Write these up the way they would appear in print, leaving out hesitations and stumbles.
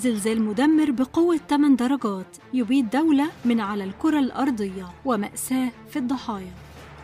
زلزال مدمر بقوة 8 درجات يبيد دولة من على الكرة الأرضية ومأساة في الضحايا.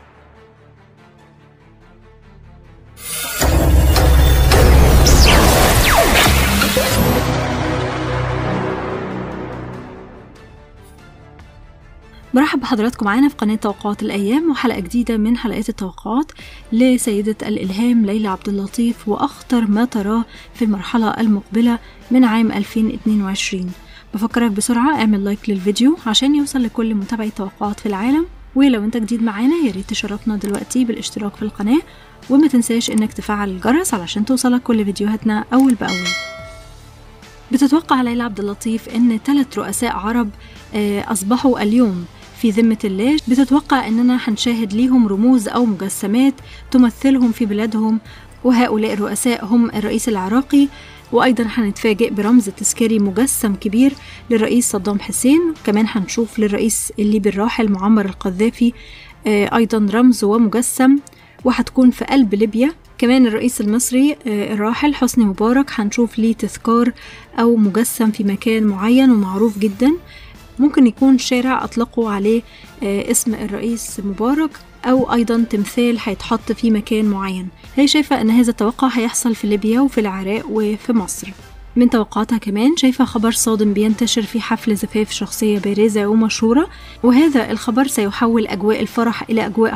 مرحب بحضراتكم معانا في قناة توقعات الأيام وحلقة جديدة من حلقات التوقعات لسيدة الإلهام ليلى عبد اللطيف وأخطر ما تراه في المرحلة المقبلة من عام 2022. بفكرك بسرعة اعمل لايك للفيديو عشان يوصل لكل متابعي توقعات في العالم، ولو انت جديد معانا ياريت تشرفنا دلوقتي بالاشتراك في القناة وما تنساش انك تفعل الجرس علشان توصلك كل فيديوهاتنا أول بأول. بتتوقع ليلى عبد اللطيف ان 3 رؤساء عرب أصبحوا اليوم في ذمة الله. بتتوقع أننا هنشاهد ليهم رموز أو مجسمات تمثلهم في بلادهم، وهؤلاء الرؤساء هم الرئيس العراقي، وأيضا هنتفاجئ برمز تذكاري مجسم كبير للرئيس صدام حسين. كمان هنشوف للرئيس الليبي الراحل معمر القذافي أيضا رمز ومجسم وهتكون في قلب ليبيا. كمان الرئيس المصري الراحل حسني مبارك هنشوف ليه تذكار أو مجسم في مكان معين ومعروف جدا، ممكن يكون شارع أطلقوا عليه اسم الرئيس مبارك أو أيضا تمثال هيتحط في مكان معين. هي شايفة أن هذا التوقع هيحصل في ليبيا وفي العراق وفي مصر. من توقعاتها كمان شايفة خبر صادم بينتشر في حفل زفاف شخصية بارزة ومشهورة، وهذا الخبر سيحول أجواء الفرح إلى أجواء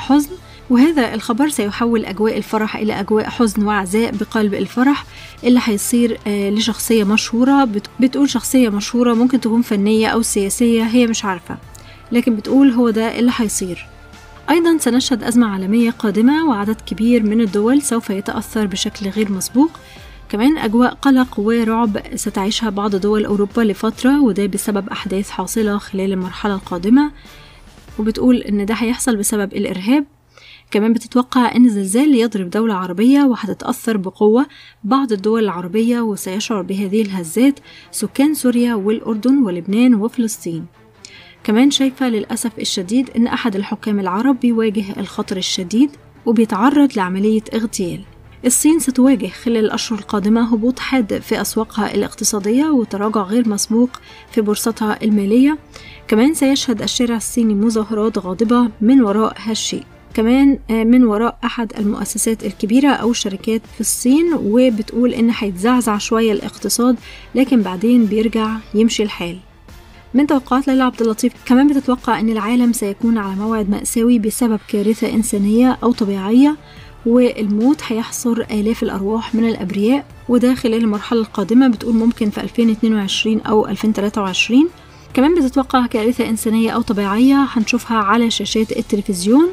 حزن وعزاء بقلب الفرح اللي هيصير لشخصية مشهورة. بتقول شخصية مشهورة ممكن تكون فنية أو سياسية، هي مش عارفة، لكن بتقول هو ده اللي هيصير. أيضا سنشهد أزمة عالمية قادمة وعدد كبير من الدول سوف يتأثر بشكل غير مسبوق. كمان أجواء قلق ورعب ستعيشها بعض دول أوروبا لفترة، وده بسبب أحداث حاصلة خلال المرحلة القادمة، وبتقول إن ده هيحصل بسبب الإرهاب. كمان بتتوقع أن الزلزال يضرب دولة عربية وهتتأثر بقوة بعض الدول العربية، وسيشعر بهذه الهزات سكان سوريا والأردن ولبنان وفلسطين. كمان شايفة للأسف الشديد أن أحد الحكام العرب بيواجه الخطر الشديد وبيتعرض لعملية اغتيال. الصين ستواجه خلال الأشهر القادمة هبوط حاد في أسواقها الاقتصادية وتراجع غير مسبوق في بورصتها المالية. كمان سيشهد الشارع الصيني مظاهرات غاضبة من وراء هالشيء، كمان من وراء أحد المؤسسات الكبيرة أو الشركات في الصين، وبتقول إن هيتزعزع شوية الاقتصاد لكن بعدين بيرجع يمشي الحال. من توقعات ليلى عبد اللطيف كمان بتتوقع إن العالم سيكون على موعد مأساوي بسبب كارثة إنسانية أو طبيعية، والموت هيحصر آلاف الأرواح من الأبرياء، وده خلال المرحلة القادمة. بتقول ممكن في 2022 أو 2023. كمان بتتوقع كارثة إنسانية أو طبيعية هنشوفها على شاشات التلفزيون.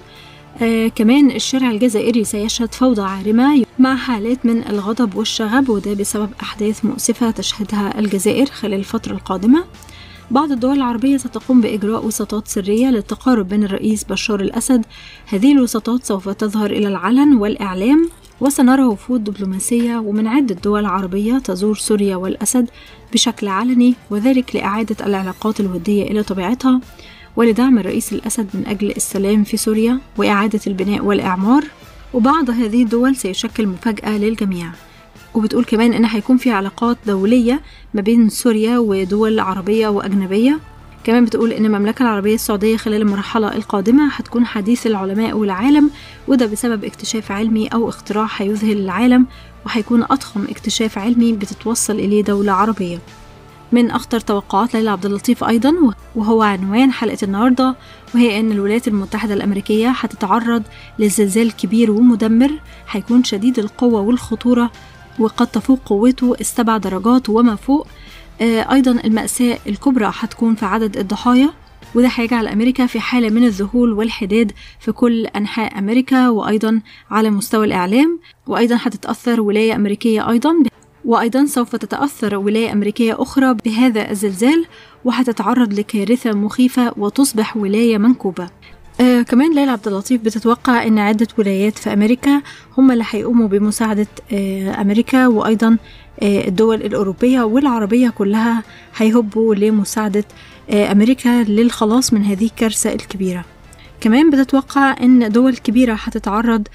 كمان الشارع الجزائري سيشهد فوضى عارمة مع حالات من الغضب والشغب، وده بسبب أحداث مؤسفة تشهدها الجزائر خلال الفترة القادمة. بعض الدول العربية ستقوم بإجراء وساطات سرية للتقارب بين الرئيس بشار الأسد. هذه الوساطات سوف تظهر إلى العلن والإعلام، وسنرى وفود دبلوماسية ومن عدة دول عربية تزور سوريا والأسد بشكل علني، وذلك لإعادة العلاقات الودية إلى طبيعتها ولدعم الرئيس الأسد من أجل السلام في سوريا وإعادة البناء والإعمار. وبعض هذه الدول سيشكل مفاجأة للجميع. وبتقول كمان إن هيكون في علاقات دولية ما بين سوريا ودول عربية وأجنبية. كمان بتقول إن المملكة العربية السعودية خلال المرحلة القادمة هتكون حديث العلماء والعالم، وده بسبب اكتشاف علمي أو اختراع هيذهل العالم، وهيكون أضخم اكتشاف علمي بتتوصل إليه دولة عربية. من أخطر توقعات ليلى عبد اللطيف أيضا وهو عنوان حلقة النهاردة، وهي أن الولايات المتحدة الأمريكية هتتعرض لزلزال كبير ومدمر هيكون شديد القوة والخطورة، وقد تفوق قوته 7 درجات وما فوق. أيضا المأساة الكبرى هتكون في عدد الضحايا، وده هيجعل أمريكا في حالة من الذهول والحداد في كل أنحاء أمريكا وأيضا على مستوى الإعلام. وأيضا هتتأثر ولاية أمريكية وأيضا سوف تتأثر ولاية أمريكية أخرى بهذا الزلزال، وهتتعرض لكارثة مخيفة وتصبح ولاية منكوبة. كمان ليلى عبد اللطيف بتتوقع أن عدة ولايات في أمريكا هم اللي هيقوموا بمساعدة أمريكا، وأيضا الدول الأوروبية والعربية كلها هيهبوا لمساعدة أمريكا للخلاص من هذه الكارثة الكبيرة. كمان بتتوقع أن دول كبيرة هتتعرض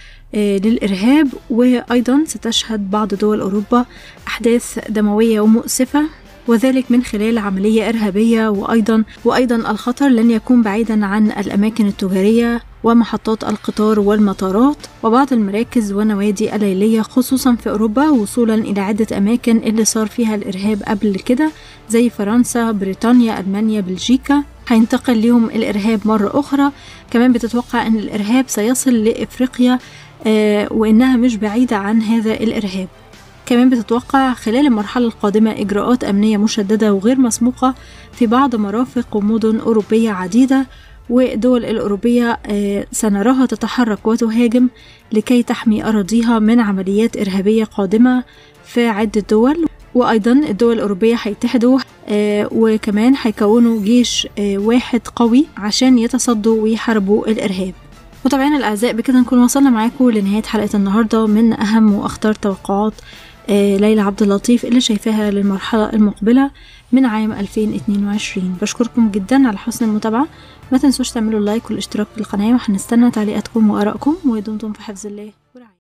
للإرهاب، وأيضا ستشهد بعض دول أوروبا أحداث دموية ومؤسفة وذلك من خلال عملية إرهابية. وأيضا الخطر لن يكون بعيدا عن الأماكن التجارية ومحطات القطار والمطارات وبعض المراكز والنوادي الليلية خصوصا في أوروبا، وصولا إلى عدة أماكن اللي صار فيها الإرهاب قبل كده زي فرنسا، بريطانيا، ألمانيا، بلجيكا. هينتقل لهم الإرهاب مرة أخرى. كمان بتتوقع أن الإرهاب سيصل لإفريقيا وإنها مش بعيدة عن هذا الإرهاب. كمان بتتوقع خلال المرحلة القادمة إجراءات أمنية مشددة وغير مسبوقة في بعض مرافق ومدن أوروبية عديدة، والدول الأوروبية سنراها تتحرك وتهاجم لكي تحمي أراضيها من عمليات إرهابية قادمة في عدة دول. وأيضا الدول الأوروبية هيتحدوا وكمان هيكونوا جيش واحد قوي عشان يتصدوا ويحاربوا الإرهاب. متابعينا الأعزاء، بكده نكون وصلنا معاكم لنهاية حلقة النهاردة من أهم وأخطر توقعات ليلى عبد اللطيف اللي شايفاها للمرحلة المقبلة من عام 2022. بشكركم جدا على حسن المتابعة. ما تنسوش تعملوا لايك والاشتراك في القناة، وهنستنى تعليقاتكم وآرائكم، ودمتم في حفظ الله ورعايته.